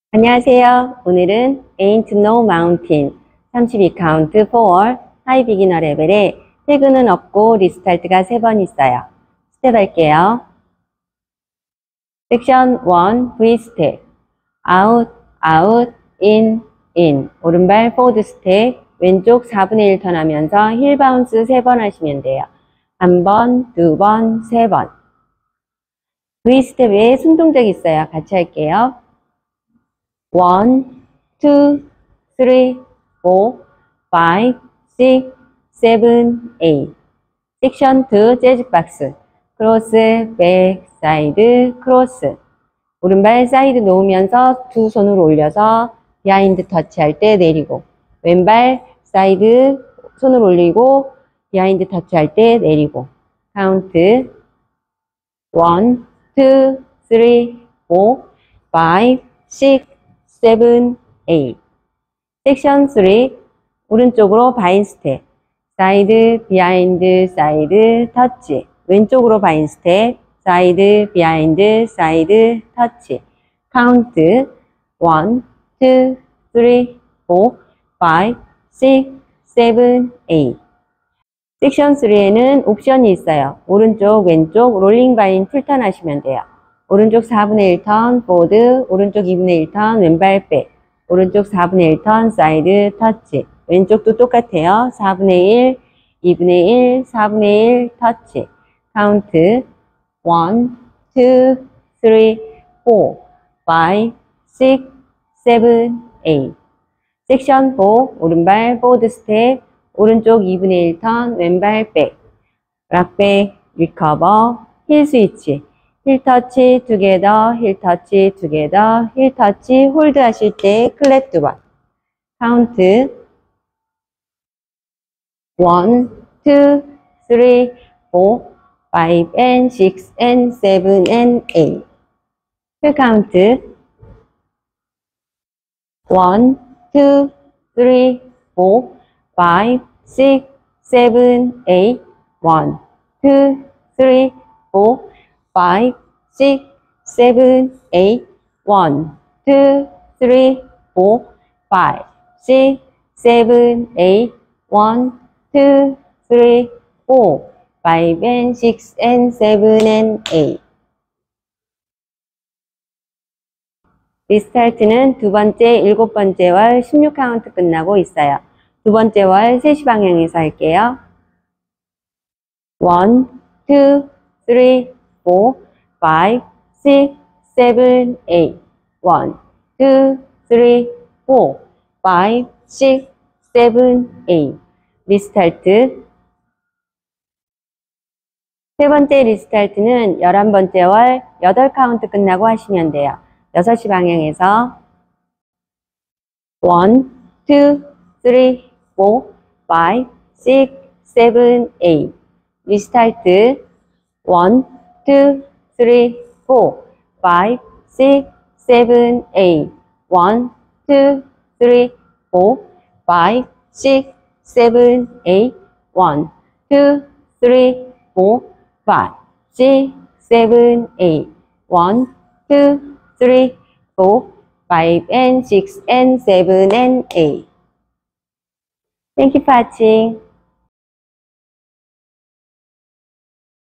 안녕하세요. 오늘은 Ain't No Mountain 32 카운트 for 하이 비기너 레벨에 태그는 없고 리스타트가 3번 있어요. 스텝 할게요. 섹션 1 V 스텝 out, out, in, in 오른발 포워드 스텝 왼쪽 4분의 1 턴 하면서 힐 바운스 3번 하시면 돼요. 1번, 2번, 3번 V 스텝에 숨 동작 있어요. 같이 할게요. 1, 2, 3, 4, 5, 6, 7, 8 섹션 2 재즈 박스 크로스, 백, 사이드, 크로스 오른발 사이드 놓으면서 두 손을 올려서 비하인드 터치할 때 내리고 왼발 사이드 손을 올리고 비하인드 터치할 때 내리고 카운트 1, 2, 3, 4, 5, 6, 7, 8 섹션 3 오른쪽으로 바인 스텝 사이드, 비하인드, 사이드, 터치 왼쪽으로 바인 스텝 사이드, 비하인드, 사이드, 터치 카운트 1, 2, 3, 4, 5, 6, 7, 8 섹션 3에는 옵션이 있어요. 오른쪽, 왼쪽, 롤링 바인 풀턴 하시면 돼요. 오른쪽 4분의 1턴, 포워드, 오른쪽 2분의 1턴, 왼발 백, 오른쪽 4분의 1턴, 사이드, 터치. 왼쪽도 똑같아요. 4분의 1, 2분의 1, 4분의 1, 터치. 카운트 1, 2, 3, 4, 5, 6, 7, 8 섹션 4, 오른발 포워드 스텝, 오른쪽 2분의 1턴, 왼발 백, 락백, 리커버, 힐 스위치. 힐 터치, 투게더, 힐 터치, 투게더, 힐 터치, 홀드 하실 때 클랩 2번. 카운트 1, 2, 3, 4, 5 and 6 and 7 and 8. 풀 카운트 1, 2, 3, 4, 5, 6, 7, 8 1, 2, 3, 4, 5, 6, 7, 8 1, 2, 3, 4, 5, 6, 7, 8 1, 2, 3, 4, 5 and 6 and 7 and 8 리스타트는 두 번째, 7번째 월 16카운트 끝나고 있어요. 두 번째 월 3시 방향에서 할게요. 1, 2, 3, 4, 5, 6, 7, 8 1, 2, 3, 4, 5, 6, 7, 8 리스타트 세 번째 리스타트는 11번째 월 8카운트 끝나고 하시면 돼요. 6시 방향에서 1, 2, 3, 4, 5, 6, 7, 8 리스타트 1, 2, 3, 4, 5, 6, 7, 8 1, 2, 3, 4, 5, 6, 7, 8 1, 2, 3, 4, 5, 6, 7, 8 1, 2, 3, 4, 5 and 6 and 7 and 8 Thank you for watching.